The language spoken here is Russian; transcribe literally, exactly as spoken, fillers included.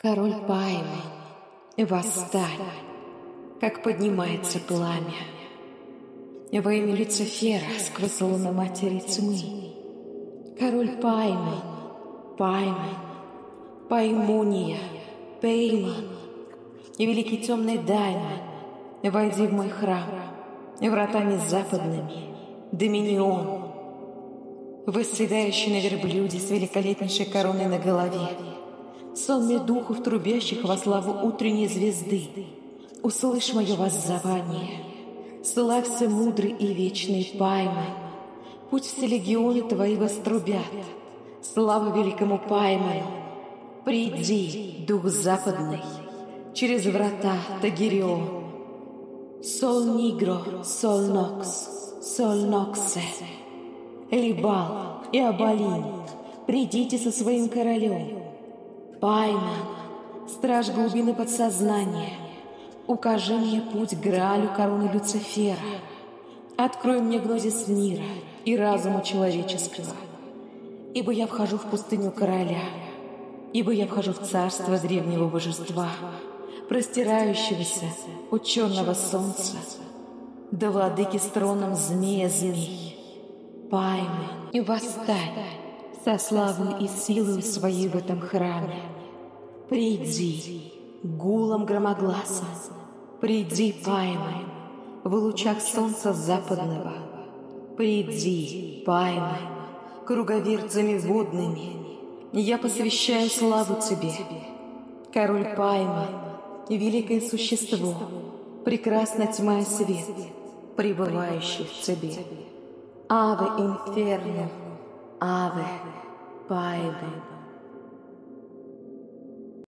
Король Паймы, восстань, как поднимается пламя. Во имя Люцифера сквозь луну матери тьмы. Король Паймы, Паймы, Паймуния, Пейман и великий темный Даймон, войди в мой храм, вратами западными, Доминион, восседающий на верблюде с великолепнейшей короной на голове, сонме духов, трубящих во славу утренней звезды, услышь мое воззывание, славься мудрый и вечный Паймы, путь все легионы твои вострубят, слава великому Пайману, приди, дух западный, через врата Тагирион, Сол Нигро, Сол Нокс, Сол Ноксе, Либал и Абалин, придите со своим королем. Пайман, страж глубины подсознания, укажи мне путь к Граалю короны Люцифера. Открой мне гнозис мира и разума человеческого. Ибо я вхожу в пустыню короля, ибо я вхожу в царство древнего божества, простирающегося от черного солнца до владыки с троном змея змей. Паймы, и восстань со славой и силой своей в этом храме. Приди гулом громогласом, приди, Паймы, в лучах солнца западного. Приди, Паймы, круговертцами водными, я посвящаю славу тебе. Король Паймы, великое существо, прекрасна тьма и свет, пребывающий в тебе. Аве инферно, Аве Паймы.